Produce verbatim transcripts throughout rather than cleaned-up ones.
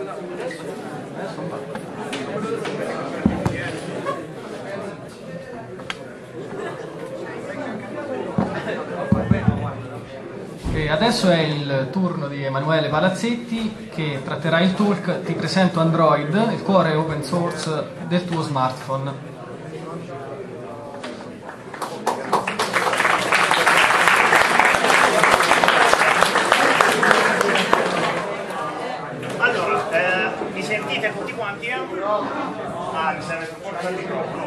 E adesso è il turno di Emanuele Palazzetti che tratterà il talk Ti presento Android, il cuore open source del tuo smartphone. Allora, eh, mi sentite tutti quanti? Ah, mi serve supporto al microfono.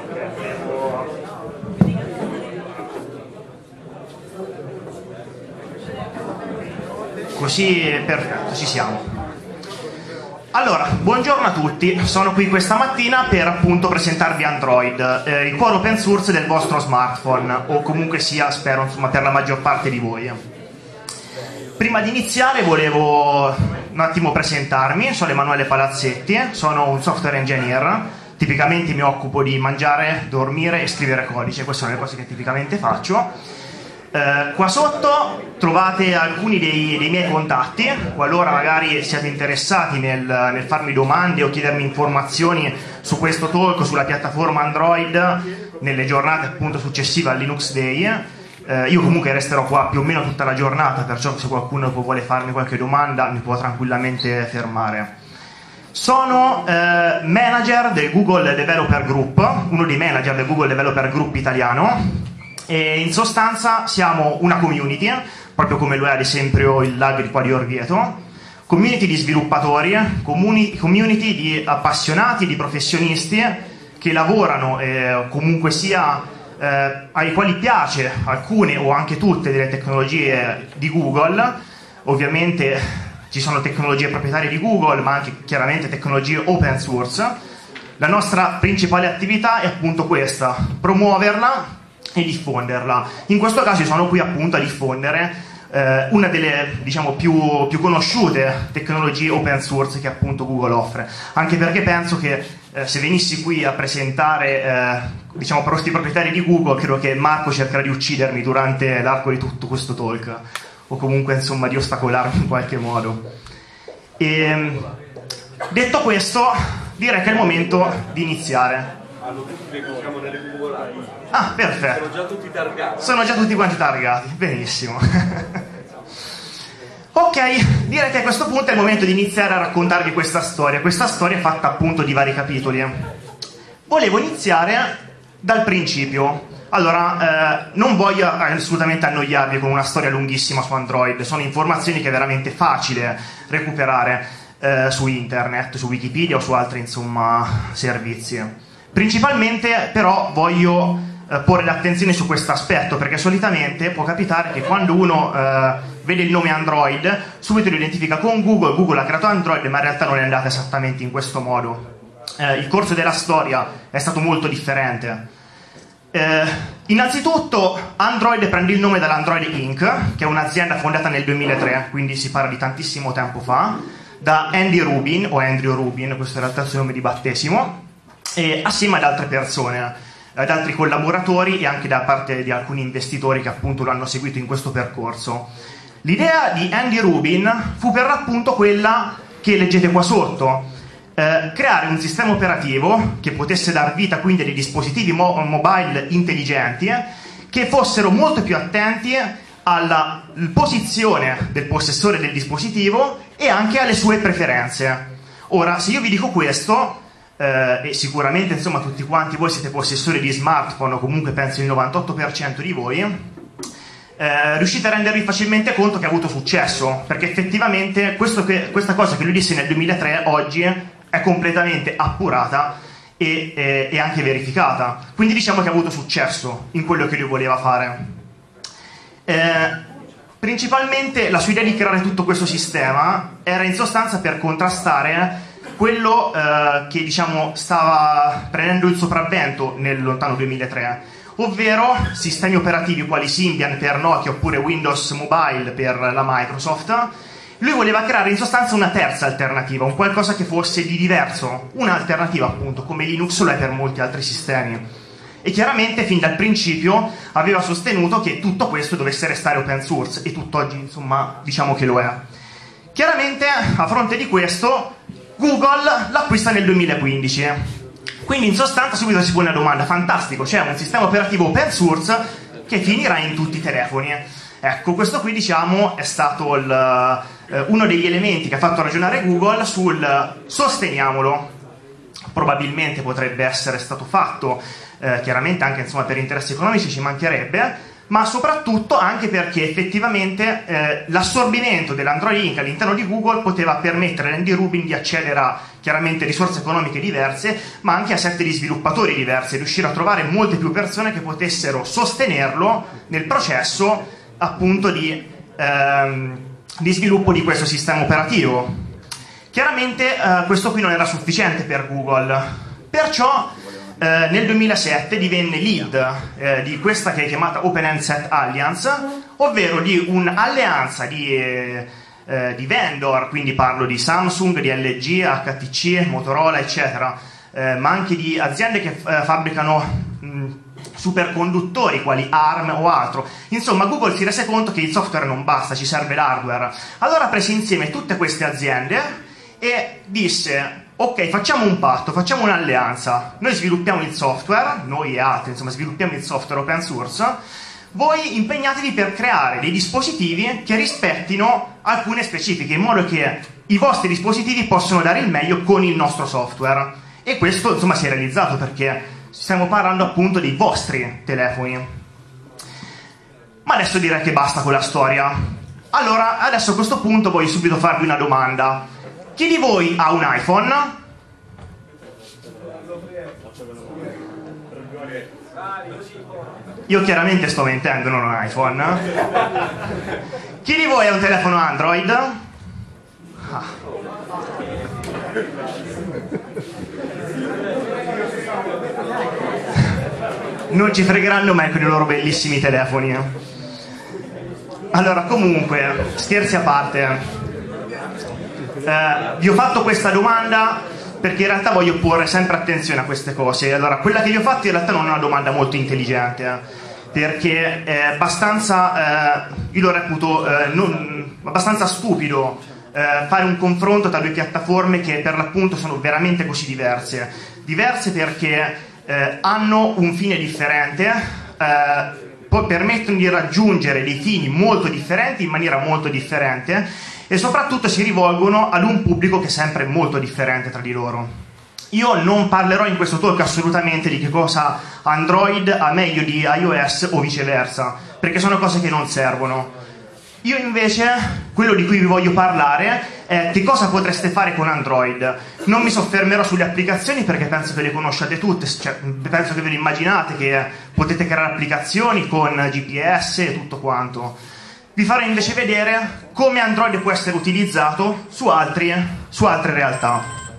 Così, perfetto, ci siamo. Allora, buongiorno a tutti, sono qui questa mattina per appunto presentarvi Android, eh, il cuore open source del vostro smartphone, o comunque sia, spero, insomma, per la maggior parte di voi. Prima di iniziare volevo un attimo presentarmi, sono Emanuele Palazzetti, sono un software engineer, tipicamente mi occupo di mangiare, dormire e scrivere codice, queste sono le cose che tipicamente faccio. Uh, qua sotto trovate alcuni dei, dei miei contatti, qualora magari siate interessati nel, nel farmi domande o chiedermi informazioni su questo talk, sulla piattaforma Android, nelle giornate appunto successive al Linux Day. Uh, io comunque resterò qua più o meno tutta la giornata, perciò se qualcuno vuole farmi qualche domanda mi può tranquillamente fermare. Sono uh, manager del Google Developer Group, uno dei manager del Google Developer Group italiano. E in sostanza siamo una community, proprio come lo è ad esempio il Lag di qua di Orvieto, community di sviluppatori, comuni, community di appassionati, di professionisti che lavorano eh, comunque sia eh, ai quali piace alcune o anche tutte delle tecnologie di Google. Ovviamente ci sono tecnologie proprietarie di Google, ma anche chiaramente tecnologie open source. La nostra principale attività è appunto questa, promuoverla e diffonderla. In questo caso io sono qui appunto a diffondere eh, una delle, diciamo, più, più conosciute tecnologie open source che appunto Google offre, anche perché penso che eh, se venissi qui a presentare eh, diciamo prodotti proprietari di Google, credo che Marco cercherà di uccidermi durante l'arco di tutto questo talk, o comunque insomma di ostacolarmi in qualche modo. E, detto questo, direi che è il momento di iniziare. Siamo nelle Google. Ah, perfetto. Sono già tutti targati. Sono già tutti quanti targati, benissimo. Ok, direi che a questo punto è il momento di iniziare a raccontarvi questa storia. Questa storia è fatta appunto di vari capitoli. Volevo iniziare dal principio. Allora, eh, non voglio assolutamente annoiarvi con una storia lunghissima su Android. Sono informazioni che è veramente facile recuperare eh, su internet, su Wikipedia o su altri, insomma, servizi. Principalmente però voglio eh, porre l'attenzione su questo aspetto, perché solitamente può capitare che quando uno eh, vede il nome Android subito lo identifica con Google, Google ha creato Android, ma in realtà non è andata esattamente in questo modo. Eh, il corso della storia è stato molto differente. Eh, innanzitutto Android prende il nome dall'Android incorporated, che è un'azienda fondata nel duemilatré, quindi si parla di tantissimo tempo fa, da Andy Rubin, o Andrew Rubin, questo in realtà è il suo nome di battesimo, e assieme ad altre persone, ad altri collaboratori e anche da parte di alcuni investitori che appunto lo hanno seguito in questo percorso. L'idea di Andy Rubin fu per l'appunto quella che leggete qua sotto, eh, creare un sistema operativo che potesse dar vita quindi a dei dispositivi mo- mobile intelligenti eh, che fossero molto più attenti alla posizione del possessore del dispositivo e anche alle sue preferenze. Ora, se io vi dico questo, eh, e sicuramente insomma tutti quanti voi siete possessori di smartphone, o comunque penso il novantotto per cento di voi, eh, riuscite a rendervi facilmente conto che ha avuto successo, perché effettivamente questo che, questa cosa che lui disse nel duemilatré oggi è completamente appurata e, e, e anche verificata, quindi diciamo che ha avuto successo in quello che lui voleva fare. Eh, principalmente la sua idea di creare tutto questo sistema era in sostanza per contrastare quello eh, che diciamo stava prendendo il sopravvento nel lontano duemilatré, ovvero sistemi operativi quali Symbian per Nokia oppure Windows Mobile per la Microsoft. Lui voleva creare in sostanza una terza alternativa, un qualcosa che fosse di diverso, un'alternativa appunto come Linux lo è per molti altri sistemi. E chiaramente fin dal principio aveva sostenuto che tutto questo dovesse restare open source, e tutt'oggi insomma diciamo che lo è. Chiaramente a fronte di questo Google l'acquista nel duemilaquindici. Quindi in sostanza subito si pone una domanda: fantastico, c'è un sistema operativo open source che finirà in tutti i telefoni. Ecco, questo qui diciamo è stato il, eh, uno degli elementi che ha fatto ragionare Google sul sosteniamolo. Probabilmente potrebbe essere stato fatto, eh, chiaramente anche insomma, per interessi economici, ci mancherebbe, ma soprattutto anche perché effettivamente eh, l'assorbimento dell'Android Inc all'interno di Google poteva permettere all'Andy Rubin di accedere a chiaramente risorse economiche diverse, ma anche a sette di sviluppatori diversi, riuscire a trovare molte più persone che potessero sostenerlo nel processo appunto di, ehm, di sviluppo di questo sistema operativo. Chiaramente eh, questo qui non era sufficiente per Google, perciò eh, nel duemilasette divenne lead eh, di questa che è chiamata Open Handset Alliance, ovvero di un'alleanza di, eh, eh, di vendor, quindi parlo di Samsung, di L G, H T C, Motorola, eccetera, eh, ma anche di aziende che eh, fabbricano mh, superconduttori quali ARM o altro. Insomma, Google si rese conto che il software non basta, ci serve l'hardware. Allora prese insieme tutte queste aziende e disse: ok, facciamo un patto, facciamo un'alleanza, noi sviluppiamo il software, noi e altri, insomma, sviluppiamo il software open source, voi impegnatevi per creare dei dispositivi che rispettino alcune specifiche, in modo che i vostri dispositivi possano dare il meglio con il nostro software. E questo, insomma, si è realizzato, perché stiamo parlando appunto dei vostri telefoni. Ma adesso direi che basta con la storia. Allora, adesso a questo punto voglio subito farvi una domanda. Chi di voi ha un iPhone? Io chiaramente sto mentendo, non ho un iPhone. Chi di voi ha un telefono Android? Ah. Non ci fregheranno mai con i loro bellissimi telefoni. Allora, comunque, scherzi a parte, Eh, vi ho fatto questa domanda perché in realtà voglio porre sempre attenzione a queste cose. Allora, quella che vi ho fatto in realtà non è una domanda molto intelligente, eh, perché è abbastanza, eh, io lo reputo eh, non, abbastanza stupido eh, fare un confronto tra due piattaforme che per l'appunto sono veramente così diverse. Diverse perché eh, hanno un fine differente, eh, poi permettono di raggiungere dei fini molto differenti in maniera molto differente, e soprattutto si rivolgono ad un pubblico che è sempre molto differente tra di loro. Io non parlerò in questo talk assolutamente di che cosa Android ha meglio di iOS o viceversa, perché sono cose che non servono. Io invece, quello di cui vi voglio parlare è che cosa potreste fare con Android. Non mi soffermerò sulle applicazioni perché penso che le conosciate tutte, cioè, penso che ve lo immaginate, che potete creare applicazioni con G P S e tutto quanto. Vi farò invece vedere come Android può essere utilizzato su, altri, su altre realtà.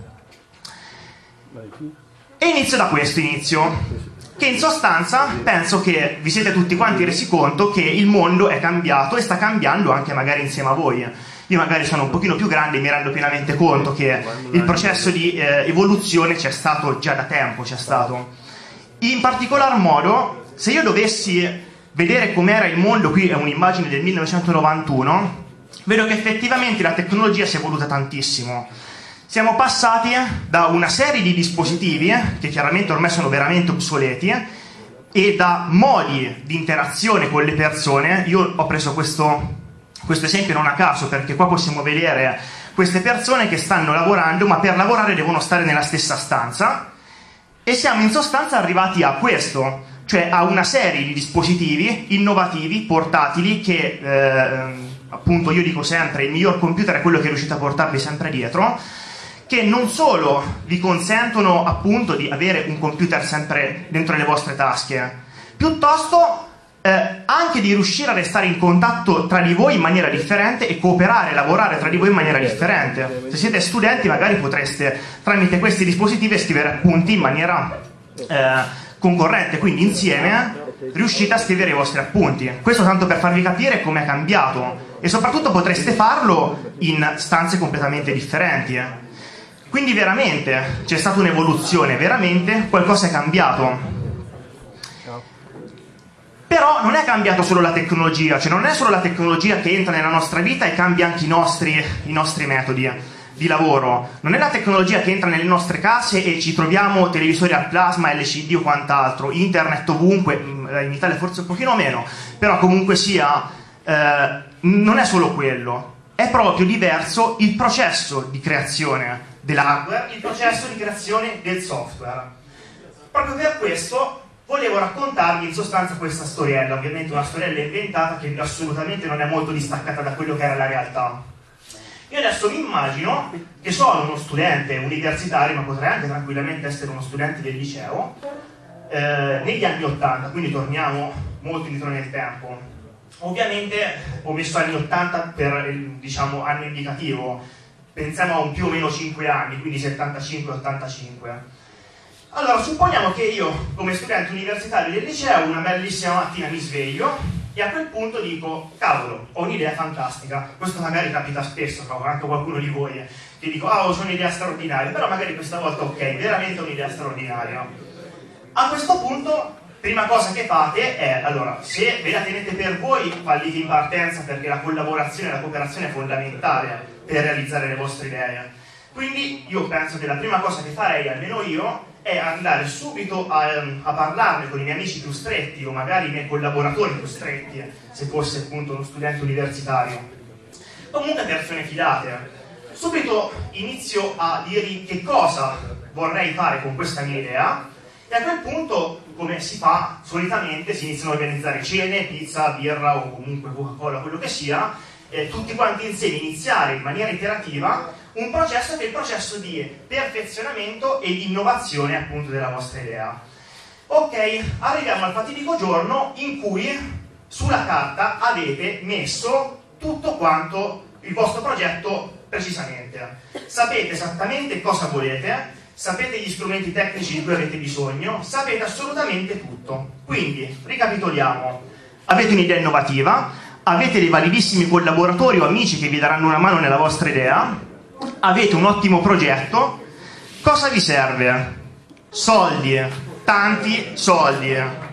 E inizio da questo inizio, che in sostanza penso che vi siete tutti quanti resi conto che il mondo è cambiato e sta cambiando anche magari insieme a voi. Io magari sono un pochino più grande e mi rendo pienamente conto che il processo di eh, evoluzione c'è stato già da tempo, c'è stato. In particolar modo, se io dovessi vedere com'era il mondo, qui è un'immagine del millenovecentonovantuno, vedo che effettivamente la tecnologia si è evoluta tantissimo. Siamo passati da una serie di dispositivi, che chiaramente ormai sono veramente obsoleti, e da modi di interazione con le persone. Io ho preso questo, questo esempio non a caso, perché qua possiamo vedere queste persone che stanno lavorando, ma per lavorare devono stare nella stessa stanza, e siamo in sostanza arrivati a questo, cioè a una serie di dispositivi innovativi, portatili, che eh, appunto io dico sempre il miglior computer è quello che riuscite a portarvi sempre dietro, che non solo vi consentono appunto di avere un computer sempre dentro le vostre tasche, piuttosto eh, anche di riuscire a restare in contatto tra di voi in maniera differente e cooperare, lavorare tra di voi in maniera differente. Se siete studenti magari potreste tramite questi dispositivi scrivere appunti in maniera eh, concorrente, quindi insieme riuscite a scrivere i vostri appunti. Questo tanto per farvi capire come è cambiato, e soprattutto potreste farlo in stanze completamente differenti. Quindi veramente c'è stata un'evoluzione, veramente qualcosa è cambiato. Però non è cambiato solo la tecnologia, cioè non è solo la tecnologia che entra nella nostra vita e cambia anche i nostri, i nostri metodi. di lavoro, non è la tecnologia che entra nelle nostre case e ci troviamo televisori a plasma, L C D o quant'altro, internet ovunque, in Italia forse un pochino meno, però comunque sia, eh, non è solo quello, è proprio diverso il processo di creazione dell'hardware, il processo di creazione del software. Proprio per questo volevo raccontarvi in sostanza questa storiella, ovviamente una storiella inventata che assolutamente non è molto distaccata da quello che era la realtà. Io adesso mi immagino che sono uno studente universitario, ma potrei anche tranquillamente essere uno studente del liceo, eh, negli anni ottanta, quindi torniamo molto indietro nel tempo. Ovviamente ho messo anni ottanta per il, diciamo, anno indicativo, pensiamo a un più o meno cinque anni, quindi settantacinque ottantacinque. Allora, supponiamo che io, come studente universitario del liceo, una bellissima mattina mi sveglio e a quel punto dico, cavolo, ho un'idea fantastica. Questo magari capita spesso, cavolo, anche qualcuno di voi, che dico, ah, ho un'idea straordinaria, però magari questa volta, ok, veramente un'idea straordinaria. A questo punto, prima cosa che fate è, allora, se ve la tenete per voi, fallite in partenza, perché la collaborazione e la cooperazione è fondamentale per realizzare le vostre idee. Quindi io penso che la prima cosa che farei, almeno io, è andare subito a, a parlarne con i miei amici più stretti o magari i miei collaboratori più stretti, se fosse appunto uno studente universitario. Comunque persone fidate. Subito inizio a dirgli che cosa vorrei fare con questa mia idea e a quel punto, come si fa solitamente, si iniziano a organizzare cene, pizza, birra o comunque Coca-Cola, quello che sia, eh, tutti quanti insieme iniziare in maniera iterativa un processo che è il processo di perfezionamento e di innovazione appunto della vostra idea. Ok, arriviamo al fatidico giorno in cui sulla carta avete messo tutto quanto il vostro progetto precisamente. Sapete esattamente cosa volete, sapete gli strumenti tecnici di cui avete bisogno, sapete assolutamente tutto. Quindi, ricapitoliamo, avete un'idea innovativa, avete dei validissimi collaboratori o amici che vi daranno una mano nella vostra idea, avete un ottimo progetto, cosa vi serve? Soldi, tanti soldi.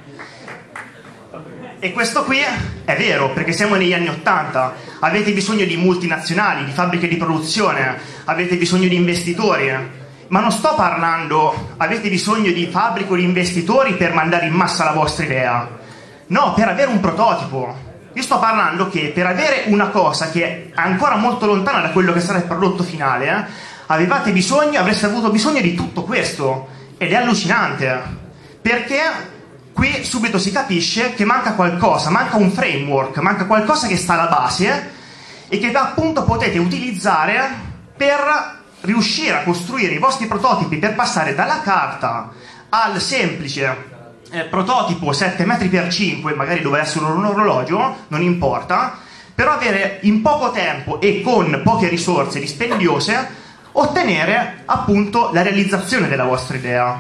E questo qui è vero, perché siamo negli anni ottanta, avete bisogno di multinazionali, di fabbriche di produzione, avete bisogno di investitori, ma non sto parlando, avete bisogno di fabbriche o di investitori per mandare in massa la vostra idea, no, per avere un prototipo. Io sto parlando che per avere una cosa che è ancora molto lontana da quello che sarà il prodotto finale, eh, avevate bisogno, avreste avuto bisogno di tutto questo, ed è allucinante, perché qui subito si capisce che manca qualcosa, manca un framework, manca qualcosa che sta alla base e che appunto potete utilizzare per riuscire a costruire i vostri prototipi, per passare dalla carta al semplice Eh, prototipo sette metri per cinque, magari doveva essere un orologio, non importa, però avere in poco tempo e con poche risorse dispendiose ottenere appunto la realizzazione della vostra idea.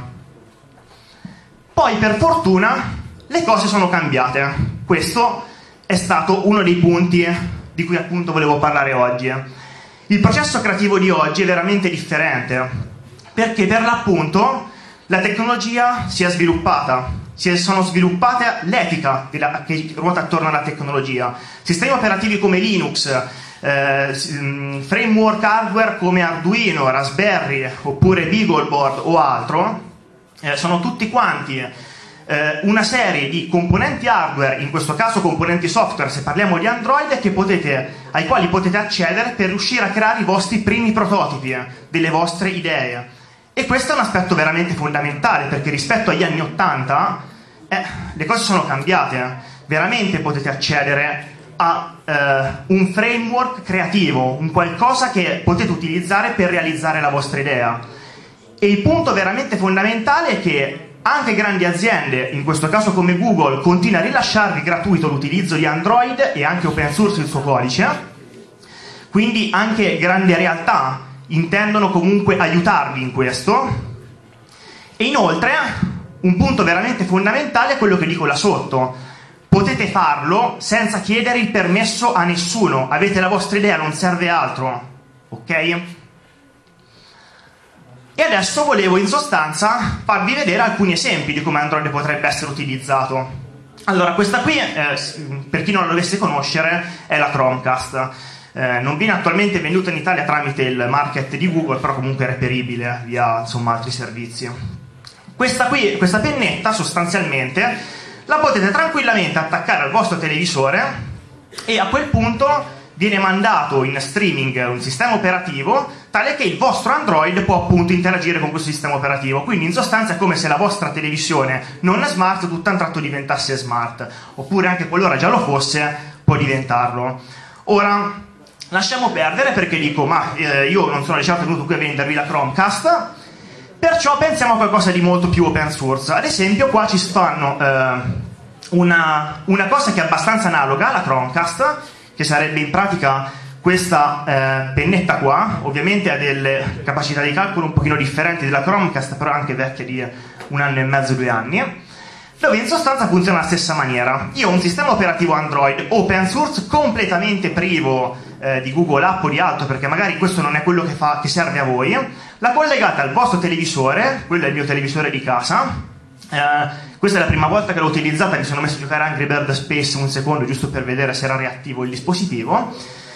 Poi per fortuna le cose sono cambiate. Questo è stato uno dei punti di cui appunto volevo parlare oggi. Il processo creativo di oggi è veramente differente, perché per l'appunto la tecnologia si è sviluppata. Si sono sviluppate l'etica che ruota attorno alla tecnologia. Sistemi operativi come Linux, eh, framework hardware come Arduino, Raspberry oppure BeagleBoard o altro, eh, sono tutti quanti eh, una serie di componenti hardware, in questo caso componenti software se parliamo di Android, che potete, ai quali potete accedere per riuscire a creare i vostri primi prototipi delle vostre idee. E questo è un aspetto veramente fondamentale, perché rispetto agli anni ottanta eh, le cose sono cambiate. Veramente potete accedere a eh, un framework creativo, un qualcosa che potete utilizzare per realizzare la vostra idea. E il punto veramente fondamentale è che anche grandi aziende, in questo caso come Google, continua a rilasciarvi gratuito l'utilizzo di Android e anche open source il suo codice, quindi anche grandi realtà intendono comunque aiutarvi in questo. E inoltre un punto veramente fondamentale è quello che dico là sotto: potete farlo senza chiedere il permesso a nessuno, avete la vostra idea, non serve altro, ok? E adesso volevo in sostanza farvi vedere alcuni esempi di come Android potrebbe essere utilizzato. Allora, questa qui, eh, per chi non la dovesse conoscere, è la Chromecast. Eh, non viene attualmente venduta in Italia tramite il market di Google, però comunque è reperibile via insomma altri servizi. Questa qui, questa pennetta sostanzialmente la potete tranquillamente attaccare al vostro televisore e a quel punto viene mandato in streaming un sistema operativo tale che il vostro Android può appunto interagire con questo sistema operativo. Quindi in sostanza è come se la vostra televisione non è smart tutto a un tratto diventasse smart, oppure anche qualora già lo fosse può diventarlo. Ora lasciamo perdere perché dico ma eh, io non sono di certo venuto qui a vendervi la Chromecast, perciò pensiamo a qualcosa di molto più open source. Ad esempio qua ci fanno eh, una, una cosa che è abbastanza analoga alla Chromecast, che sarebbe in pratica questa eh, pennetta qua. Ovviamente ha delle capacità di calcolo un pochino differenti della Chromecast, però anche vecchia di un anno e mezzo, due anni, dove in sostanza funziona alla stessa maniera. Io ho un sistema operativo Android open source completamente privo eh, di Google App o di altro, perché magari questo non è quello che, fa, che serve a voi. La collegate al vostro televisore, quello è il mio televisore di casa. Eh, questa è la prima volta che l'ho utilizzata, mi sono messo a giocare Angry Bird Space un secondo giusto per vedere se era reattivo il dispositivo.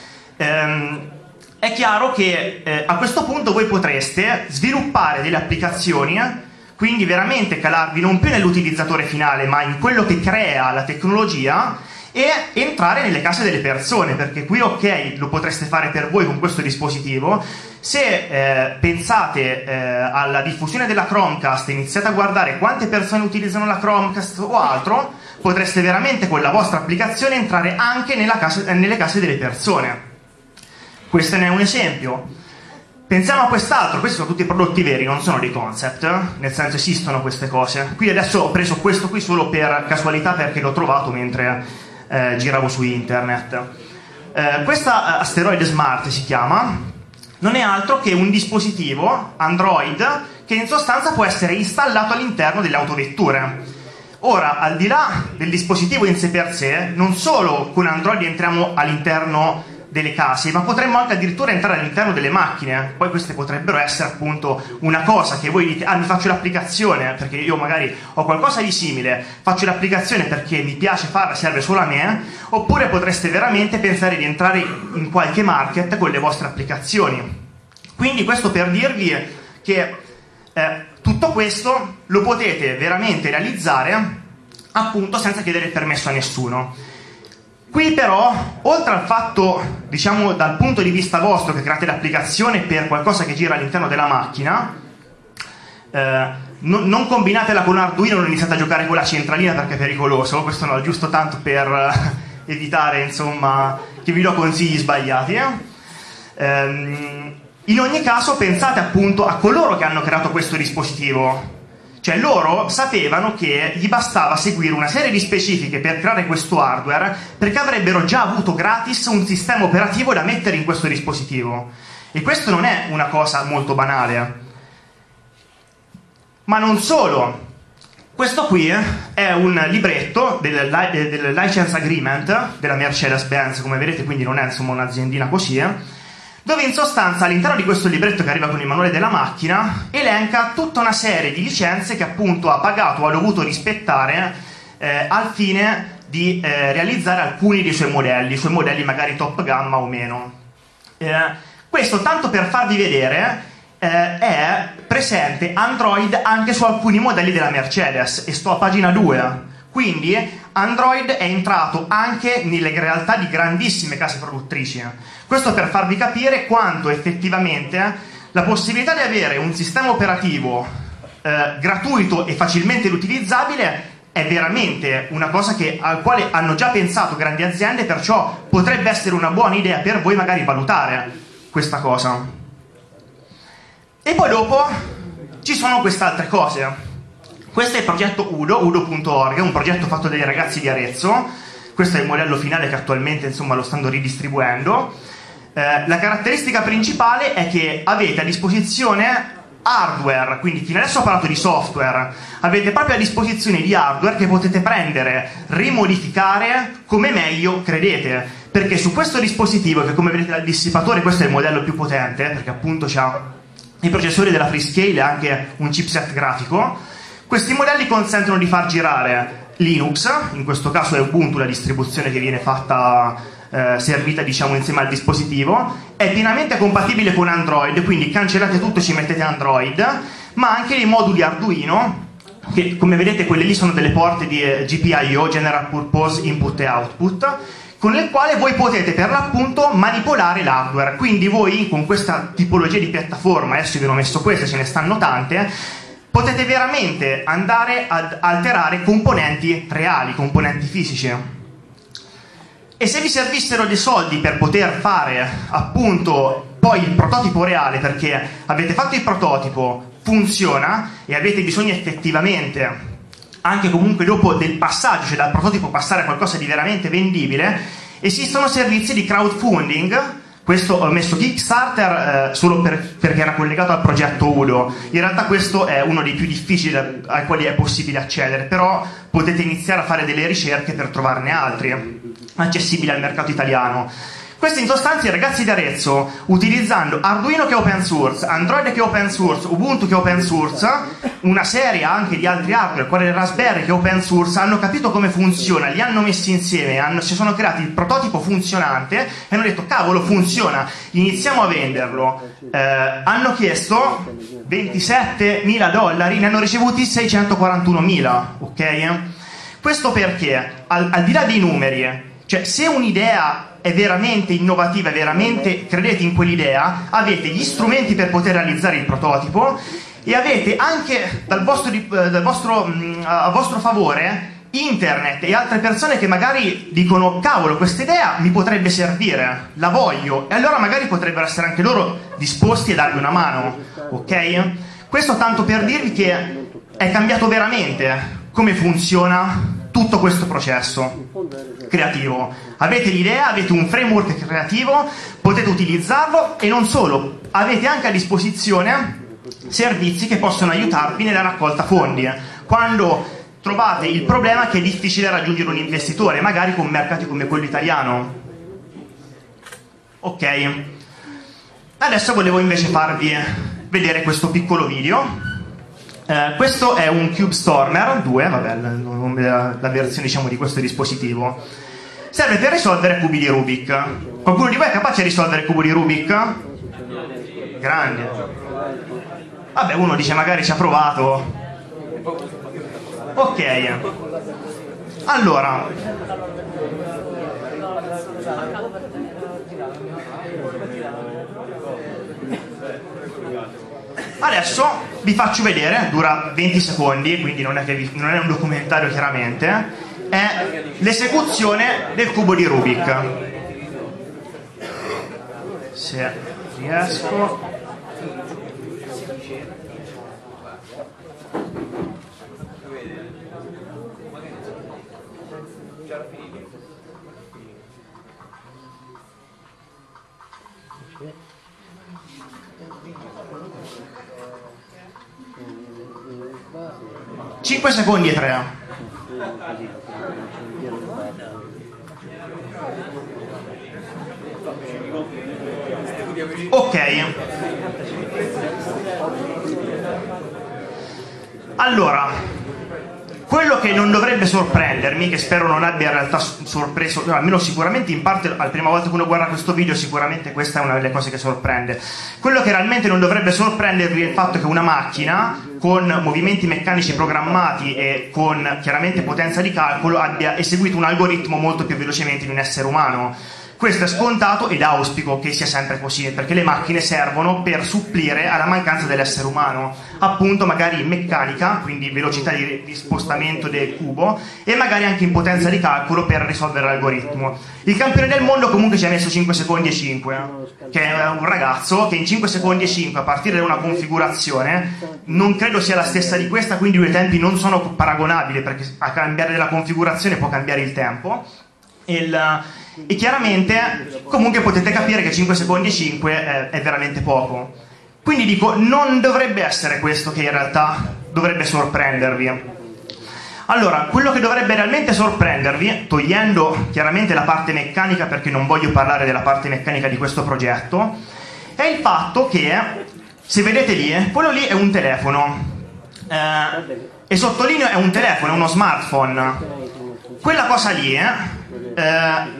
Ehm, è chiaro che eh, a questo punto voi potreste sviluppare delle applicazioni, quindi veramente calarvi non più nell'utilizzatore finale ma in quello che crea la tecnologia e entrare nelle case delle persone, perché qui ok lo potreste fare per voi con questo dispositivo. Se eh, pensate eh, alla diffusione della Chromecast e iniziate a guardare quante persone utilizzano la Chromecast o altro, potreste veramente con la vostra applicazione entrare anche nella casa, nelle case delle persone. Questo ne è un esempio. Pensiamo a quest'altro, questi sono tutti prodotti veri, non sono dei concept, eh? Nel senso esistono queste cose. Qui adesso ho preso questo qui solo per casualità perché l'ho trovato mentre eh, giravo su internet. Eh, questa Asteroid Smart si chiama, non è altro che un dispositivo Android che in sostanza può essere installato all'interno delle autovetture. Ora, al di là del dispositivo in sé per sé, non solo con Android entriamo all'interno delle case, ma potremmo anche addirittura entrare all'interno delle macchine. Poi queste potrebbero essere appunto una cosa che voi dite, ah mi faccio l'applicazione perché io magari ho qualcosa di simile, faccio l'applicazione perché mi piace farla, serve solo a me, oppure potreste veramente pensare di entrare in qualche market con le vostre applicazioni. Quindi questo per dirvi che eh, tutto questo lo potete veramente realizzare appunto senza chiedere il permesso a nessuno. Qui però, oltre al fatto, diciamo dal punto di vista vostro, che create l'applicazione per qualcosa che gira all'interno della macchina, eh, non, non combinatela con un Arduino, non iniziate a giocare con la centralina perché è pericoloso. Questo no, giusto tanto per eh, evitare insomma che vi do consigli sbagliati. Eh? Ehm, in ogni caso pensate appunto a coloro che hanno creato questo dispositivo. Cioè loro sapevano che gli bastava seguire una serie di specifiche per creare questo hardware, perché avrebbero già avuto gratis un sistema operativo da mettere in questo dispositivo. E questo non è una cosa molto banale. Ma non solo. Questo qui è un libretto del, del license agreement della Mercedes-Benz, come vedete, quindi non è insomma un'aziendina così, dove in sostanza all'interno di questo libretto che arriva con il manuale della macchina elenca tutta una serie di licenze che appunto ha pagato o ha dovuto rispettare eh, al fine di eh, realizzare alcuni dei suoi modelli, i suoi modelli magari top gamma o meno. Eh, questo tanto per farvi vedere eh, è presente Android anche su alcuni modelli della Mercedes, e sto a pagina due. Quindi Android è entrato anche nelle realtà di grandissime case produttrici. Questo per farvi capire quanto effettivamente la possibilità di avere un sistema operativo eh, gratuito e facilmente riutilizzabile è veramente una cosa che, al quale hanno già pensato grandi aziende, perciò potrebbe essere una buona idea per voi magari valutare questa cosa. E poi dopo ci sono queste altre cose. Questo è il progetto Udo, udo punto org, un progetto fatto dai ragazzi di Arezzo. Questo è il modello finale che attualmente insomma lo stanno ridistribuendo. Eh, la caratteristica principale è che avete a disposizione hardware, quindi fino adesso ho parlato di software, avete proprio a disposizione di hardware che potete prendere, rimodificare come meglio credete, perché su questo dispositivo, che come vedete dal dissipatore, questo è il modello più potente, perché appunto c'ha i processori della Freescale e anche un chipset grafico. Questi modelli consentono di far girare Linux, in questo caso è Ubuntu la distribuzione che viene fatta eh, servita diciamo insieme al dispositivo, è pienamente compatibile con Android, quindi cancellate tutto e ci mettete Android, ma anche dei moduli Arduino, che come vedete quelle lì sono delle porte di eh, G P I O, General Purpose Input e Output, con le quali voi potete per l'appunto manipolare l'hardware. Quindi voi con questa tipologia di piattaforma, adesso vi ho messo queste, ce ne stanno tante, potete veramente andare ad alterare componenti reali, componenti fisici. E se vi servissero dei soldi per poter fare appunto poi il prototipo reale, perché avete fatto il prototipo, funziona e avete bisogno effettivamente anche comunque dopo del passaggio, cioè dal prototipo passare a qualcosa di veramente vendibile, esistono servizi di crowdfunding. Questo ho messo Kickstarter eh, solo per, perché era collegato al progetto Udo. In realtà questo è uno dei più difficili ai quali è possibile accedere, però potete iniziare a fare delle ricerche per trovarne altri accessibili al mercato italiano. Questo in sostanza i ragazzi di Arezzo, utilizzando Arduino che è open source, Android che è open source, Ubuntu che è open source, una serie anche di altri hardware, quale il Raspberry che è open source, hanno capito come funziona, li hanno messi insieme, hanno, si sono creati il prototipo funzionante e hanno detto cavolo funziona, iniziamo a venderlo. Eh, hanno chiesto ventisettemila dollari, ne hanno ricevuti seicentoquarantunomila, ok? Questo perché al, al di là dei numeri, cioè se un'idea è veramente innovativa, veramente credete in quell'idea, avete gli strumenti per poter realizzare il prototipo e avete anche dal vostro, dal vostro, a vostro favore internet e altre persone che magari dicono cavolo questa idea mi potrebbe servire, la voglio, e allora magari potrebbero essere anche loro disposti a darvi una mano, ok? Questo tanto per dirvi che è cambiato veramente come funziona tutto questo processo creativo. Avete l'idea, avete un framework creativo, potete utilizzarlo e non solo, avete anche a disposizione servizi che possono aiutarvi nella raccolta fondi. Quando trovate il problema che è difficile raggiungere un investitore, magari con mercati come quello italiano. Ok. Adesso volevo invece farvi vedere questo piccolo video. Eh, questo è un CubeStormer due, vabbè, la, la versione diciamo di questo dispositivo. Serve per risolvere cubi di Rubik. Qualcuno di voi è capace di risolvere il cubo di Rubik? Grande. Vabbè, uno dice magari ci ha provato. Ok. Allora, adesso vi faccio vedere, dura venti secondi, quindi non è, che vi, non è un documentario chiaramente, è l'esecuzione del cubo di Rubik. Se riesco. cinque secondi e tre. Ok. Allora, quello che non dovrebbe sorprendermi, che spero non abbia in realtà sorpreso, almeno sicuramente in parte la prima volta che uno guarda questo video sicuramente questa è una delle cose che sorprende, quello che realmente non dovrebbe sorprendervi è il fatto che una macchina con movimenti meccanici programmati e con chiaramente potenza di calcolo abbia eseguito un algoritmo molto più velocemente di un essere umano. Questo è scontato ed auspico che sia sempre così, perché le macchine servono per supplire alla mancanza dell'essere umano, appunto magari in meccanica, quindi velocità di, di spostamento del cubo, e magari anche in potenza di calcolo per risolvere l'algoritmo. Il campione del mondo comunque ci ha messo cinque secondi e cinque, che è un ragazzo che in cinque secondi e cinque, a partire da una configurazione, non credo sia la stessa di questa, quindi i due tempi non sono paragonabili, perché a cambiare della configurazione può cambiare il tempo. E il, E chiaramente comunque potete capire che cinque secondi e cinque è, è veramente poco. Quindi dico, non dovrebbe essere questo che in realtà dovrebbe sorprendervi. Allora, quello che dovrebbe realmente sorprendervi, togliendo chiaramente la parte meccanica perché non voglio parlare della parte meccanica di questo progetto, è il fatto che, se vedete lì, quello lì è un telefono, eh, e sottolineo è un telefono, è uno smartphone. Quella cosa lì, eh,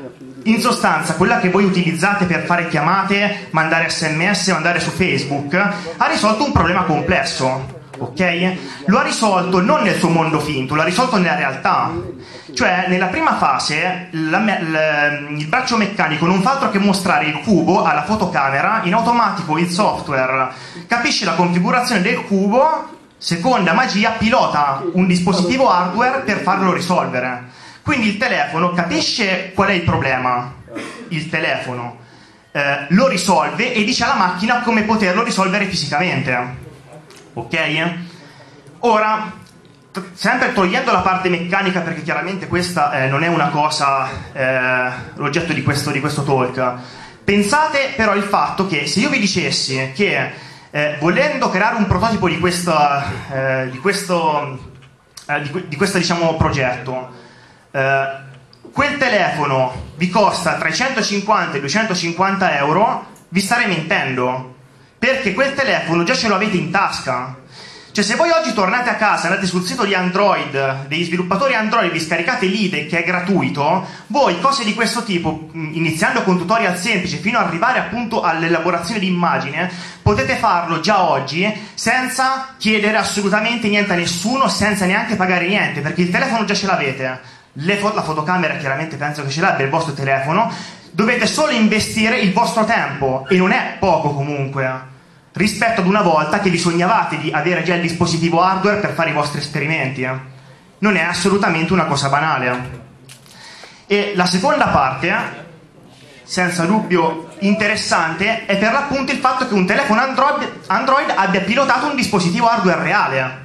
in sostanza quella che voi utilizzate per fare chiamate, mandare sms, mandare su Facebook, ha risolto un problema complesso, ok? Lo ha risolto non nel suo mondo finto, l'ha risolto nella realtà. Cioè, nella prima fase, la, la, il braccio meccanico non fa altro che mostrare il cubo alla fotocamera, in automatico il software capisce la configurazione del cubo, seconda magia, pilota un dispositivo hardware per farlo risolvere. Quindi il telefono capisce qual è il problema, il telefono eh, lo risolve e dice alla macchina come poterlo risolvere fisicamente. Ok? Ora, t- sempre togliendo la parte meccanica, perché chiaramente questa eh, non è una cosa, eh, l'oggetto di questo, di questo talk, pensate però il fatto che se io vi dicessi che eh, volendo creare un prototipo di questo, eh, di questo, eh, di, di questo diciamo, progetto, eh, quel telefono vi costa tra i centocinquanta e i duecentocinquanta euro, vi starei mentendo, perché quel telefono già ce lo avete in tasca. Cioè, se voi oggi tornate a casa, andate sul sito di Android, degli sviluppatori Android, vi scaricate l'I D E che è gratuito, voi cose di questo tipo, iniziando con tutorial semplici fino ad arrivare appunto all'elaborazione di immagine, potete farlo già oggi senza chiedere assolutamente niente a nessuno, senza neanche pagare niente, perché il telefono già ce l'avete. Le fo- la fotocamera chiaramente penso che ce l'abbia il vostro telefono, dovete solo investire il vostro tempo, e non è poco comunque, rispetto ad una volta che vi sognavate di avere già il dispositivo hardware per fare i vostri esperimenti. Eh. Non è assolutamente una cosa banale. E la seconda parte, senza dubbio interessante, è per l'appunto il fatto che un telefono Android, Android abbia pilotato un dispositivo hardware reale.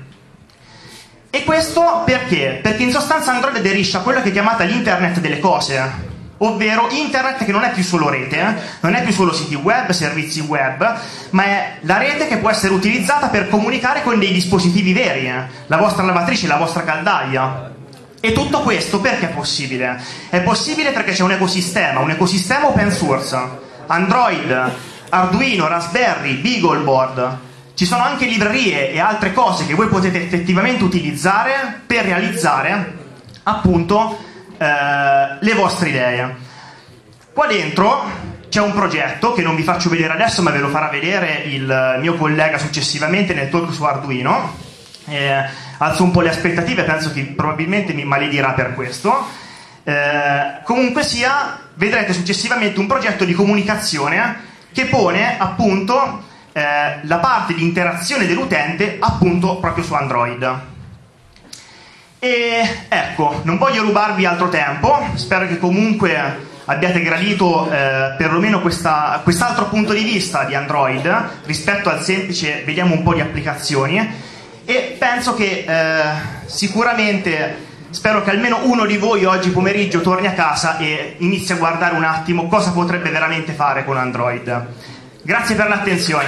E questo perché? Perché in sostanza Android aderisce a quello che è chiamata l'internet delle cose, ovvero internet che non è più solo rete, eh? non è più solo siti web, servizi web, ma è la rete che può essere utilizzata per comunicare con dei dispositivi veri, eh? la vostra lavatrice, la vostra caldaia. E tutto questo perché è possibile? È possibile perché c'è un ecosistema, un ecosistema open source, Android, Arduino, Raspberry, BeagleBoard. Ci sono anche librerie e altre cose che voi potete effettivamente utilizzare per realizzare appunto eh, le vostre idee. Qua dentro c'è un progetto che non vi faccio vedere adesso, ma ve lo farà vedere il mio collega successivamente nel talk su Arduino. Eh, alzo un po' le aspettative, penso che probabilmente mi maledirà per questo. Eh, comunque sia, vedrete successivamente un progetto di comunicazione che pone appunto Eh, la parte di interazione dell'utente appunto proprio su Android. E ecco, non voglio rubarvi altro tempo, spero che comunque abbiate gradito eh, perlomeno questa, quest'altro punto di vista di Android rispetto al semplice vediamo un po' di applicazioni, e penso che eh, sicuramente spero che almeno uno di voi oggi pomeriggio torni a casa e inizi a guardare un attimo cosa potrebbe veramente fare con Android. Grazie per l'attenzione.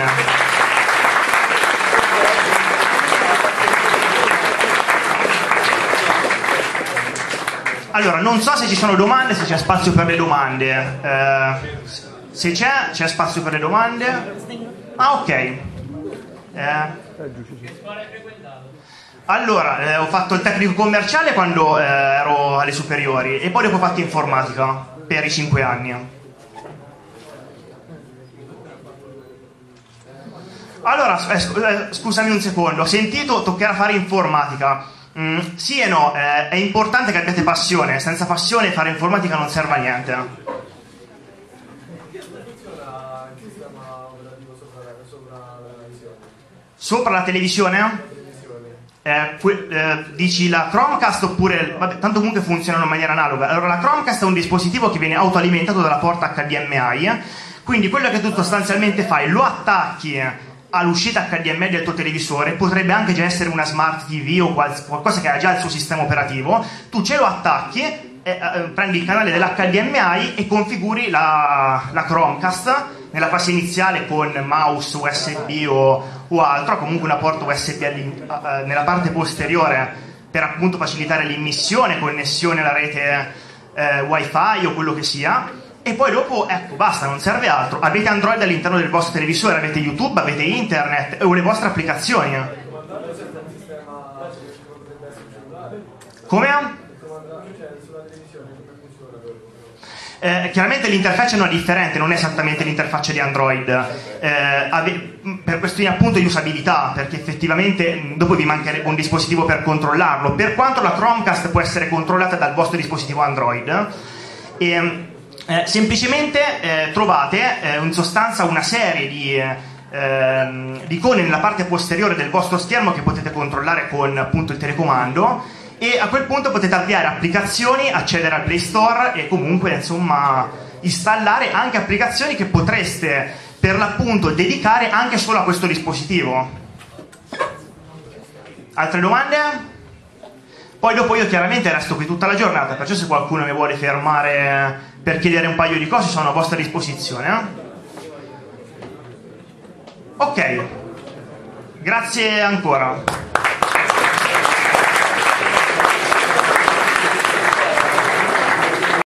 Allora, non so se ci sono domande, se c'è spazio per le domande. Eh, se c'è, c'è spazio per le domande. Ah, ok. Eh. Allora, eh, ho fatto il tecnico commerciale quando eh, ero alle superiori e poi dopo ho fatto informatica per i cinque anni. Allora, eh, scusami un secondo, ho sentito toccherà fare informatica. Mm, sì e no, eh, è importante che abbiate passione, senza passione fare informatica non serve a niente. Sopra la televisione? Eh, que- eh, dici la Chromecast oppure... Vabbè, tanto comunque funzionano in maniera analoga. Allora, la Chromecast è un dispositivo che viene autoalimentato dalla porta H D M I, quindi quello che tu sostanzialmente fai, lo attacchi all'uscita H D M I del tuo televisore, potrebbe anche già essere una smart T V o qualcosa che ha già il suo sistema operativo, tu ce lo attacchi, e, eh, prendi il canale dell'H D M I e configuri la, la Chromecast nella fase iniziale con mouse U S B o, o altro, comunque una porta U S B uh, nella parte posteriore per appunto facilitare l'immissione, connessione alla rete eh, Wi-Fi o quello che sia. E poi dopo, ecco, basta, non serve altro. Avete Android all'interno del vostro televisore, avete YouTube, avete internet o le vostre applicazioni. Come? Eh, chiaramente l'interfaccia non è differente, non è esattamente l'interfaccia di Android, eh, per questioni appunto di usabilità, perché effettivamente dopo vi mancherebbe un dispositivo per controllarlo, per quanto la Chromecast può essere controllata dal vostro dispositivo Android. E, eh, semplicemente eh, trovate eh, in sostanza una serie di, eh, di icone nella parte posteriore del vostro schermo che potete controllare con appunto il telecomando, e a quel punto potete avviare applicazioni, accedere al Play Store e comunque insomma installare anche applicazioni che potreste per l'appunto dedicare anche solo a questo dispositivo. Altre domande? Poi dopo io chiaramente resto qui tutta la giornata, perciò se qualcuno mi vuole fermare per chiedere un paio di cose sono a vostra disposizione. Eh? Ok, grazie ancora.